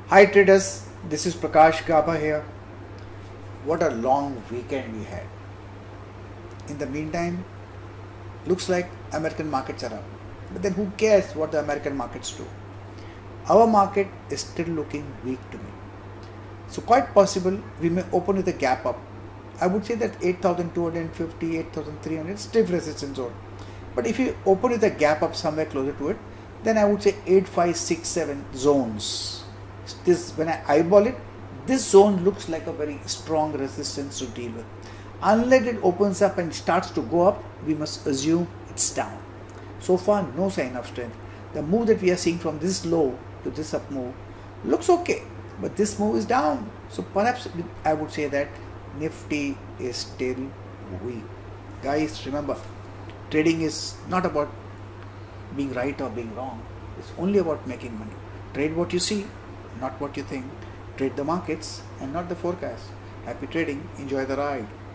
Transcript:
Hi traders, this is Prakash Gaba here. What a long weekend we had. In the meantime, looks like American markets are up. But then who cares what the American markets do? Our market is still looking weak to me. So quite possible we may open with a gap up. I would say that 8,250, 8,300 stiff resistance zone. But if you open with a gap up somewhere closer to it, then I would say 8567 zones. This, when I eyeball it, this zone looks like a very strong resistance to deal with. Unless it opens up and starts to go up, we must assume it's down. So far, no sign of strength. The move that we are seeing from this low to this up move looks okay, but this move is down. So perhaps I would say that Nifty is still weak. Guys, remember, trading is not about being right or being wrong. It's only about making money. Trade what you see, not what you think. Trade the markets and not the forecast. Happy trading. Enjoy the ride.